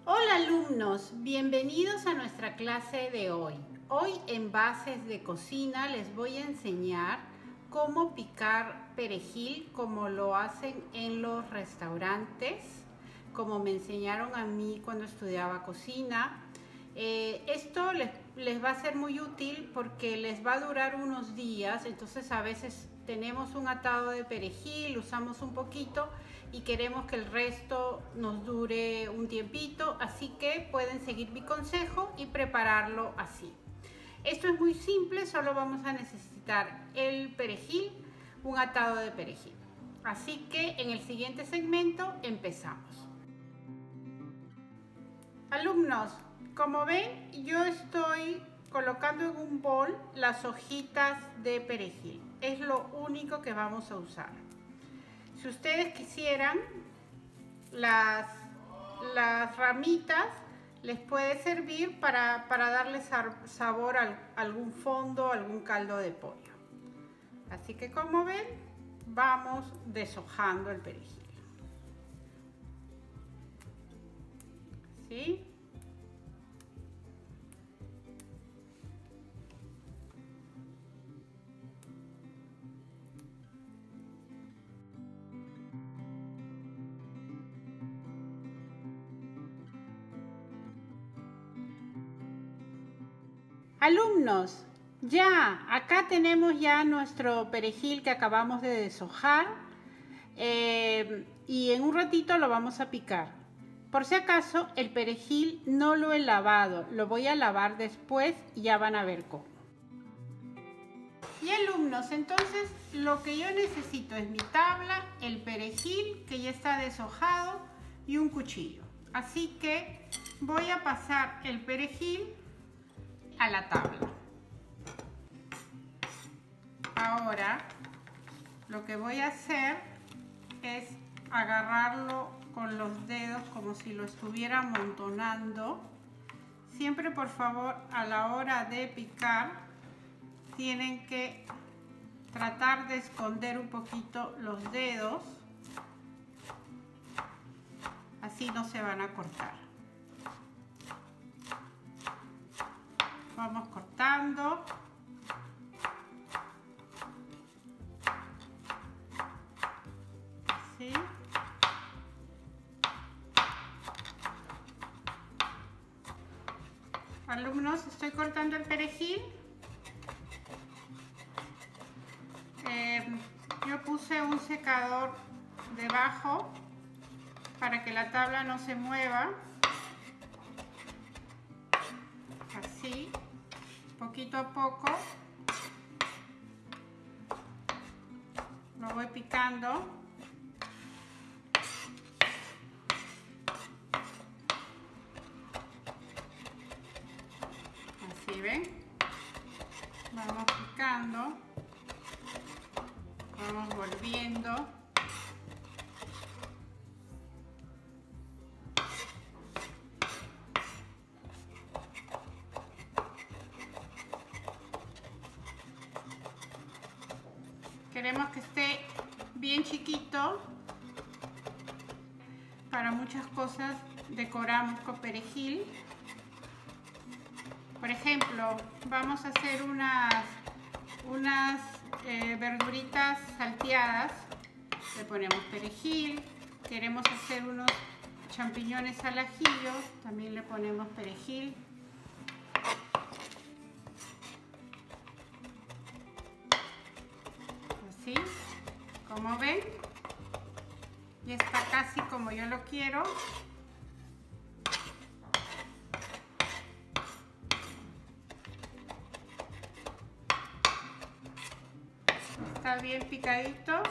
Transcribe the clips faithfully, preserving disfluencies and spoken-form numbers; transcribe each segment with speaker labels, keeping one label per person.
Speaker 1: Hola alumnos, bienvenidos a nuestra clase de hoy. Hoy en Bases de Cocina les voy a enseñar cómo picar perejil como lo hacen en los restaurantes, como me enseñaron a mí cuando estudiaba cocina. Eh, esto les, les va a ser muy útil porque les va a durar unos días, entonces a veces tenemos un atado de perejil, usamos un poquito y queremos que el resto nos dure un tiempito, así que pueden seguir mi consejo y prepararlo así. Esto es muy simple, solo vamos a necesitar el perejil, un atado de perejil. Así que en el siguiente segmento empezamos. Alumnos, como ven, yo estoy colocando en un bol las hojitas de perejil. Es lo único que vamos a usar. Si ustedes quisieran, las, las ramitas les puede servir para, para darle sabor a algún fondo, algún caldo de pollo. Así que como ven, vamos deshojando el perejil. ¿Sí? Alumnos, ya, acá tenemos ya nuestro perejil que acabamos de deshojar eh, y en un ratito lo vamos a picar. Por si acaso, el perejil no lo he lavado, lo voy a lavar después y ya van a ver cómo. Y alumnos, entonces lo que yo necesito es mi tabla, el perejil que ya está deshojado y un cuchillo. Así que voy a pasar el perejil a la tabla. Ahora lo que voy a hacer es agarrarlo con los dedos como si lo estuviera amontonando. Siempre, por favor, a la hora de picar tienen que tratar de esconder un poquito los dedos, así no se van a cortar. Vamos cortando. Así. Alumnos, estoy cortando el perejil. Eh, yo puse un secador debajo para que la tabla no se mueva. Así. Poquito a poco lo voy picando. Así ven, vamos picando, vamos volviendo. Queremos que esté bien chiquito. Para muchas cosas decoramos con perejil. Por ejemplo, vamos a hacer unas, unas eh, verduritas salteadas. Le ponemos perejil. Queremos hacer unos champiñones al ajillo. También le ponemos perejil. Así, como ven, ya está casi como yo lo quiero. Está bien picadito.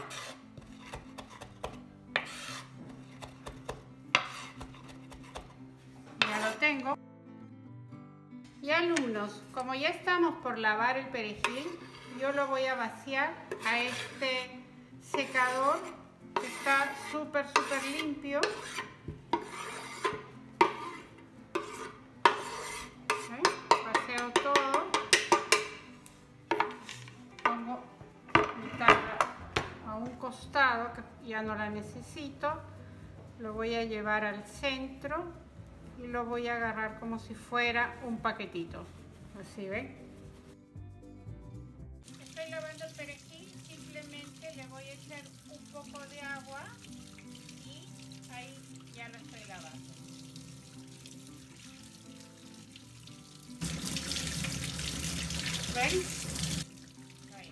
Speaker 1: Ya lo tengo. Y alumnos, como ya estamos por lavar el perejil, yo lo voy a vaciar a este secador que está súper súper limpio. ¿Okay? Vacío todo. Pongo mi tabla a un costado que ya no la necesito. Lo voy a llevar al centro y lo voy a agarrar como si fuera un paquetito. Así, ¿ven? Estoy lavando el perejil, simplemente le voy a echar un poco de agua y ahí ya lo estoy lavando. ¿Ven? Ahí.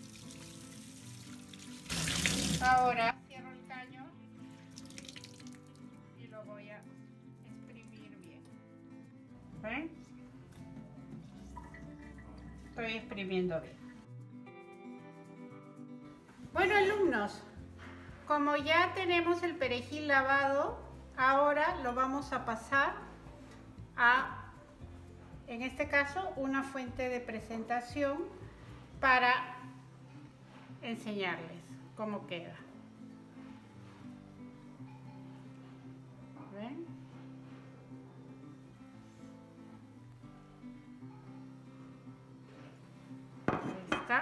Speaker 1: Ahora cierro el caño y lo voy a exprimir bien. ¿Ven? Estoy exprimiendo bien. Bueno, alumnos, como ya tenemos el perejil lavado, ahora lo vamos a pasar a, en este caso, una fuente de presentación para enseñarles cómo queda. ¿Ven? Ahí está.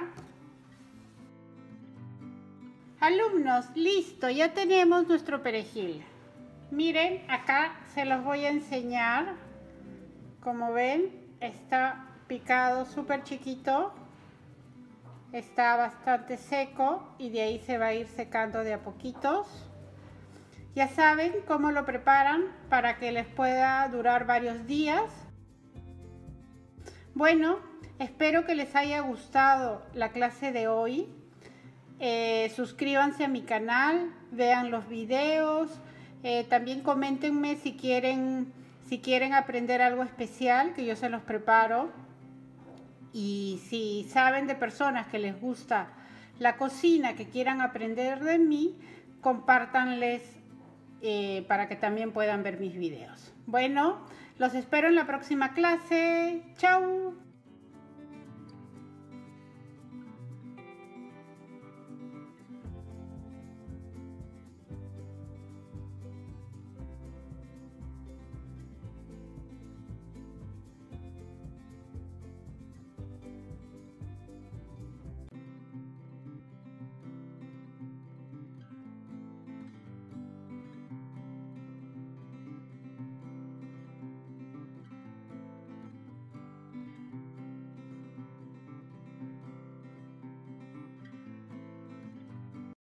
Speaker 1: Alumnos, listo, ya tenemos nuestro perejil. Miren, acá se los voy a enseñar. Como ven, está picado súper chiquito. Está bastante seco y de ahí se va a ir secando de a poquitos. Ya saben cómo lo preparan para que les pueda durar varios días. Bueno, espero que les haya gustado la clase de hoy. Eh, suscríbanse a mi canal, vean los videos, eh, también coméntenme si quieren, si quieren aprender algo especial, que yo se los preparo. Y si saben de personas que les gusta la cocina, que quieran aprender de mí, compártanles eh, para que también puedan ver mis videos. Bueno, los espero en la próxima clase. ¡Chao!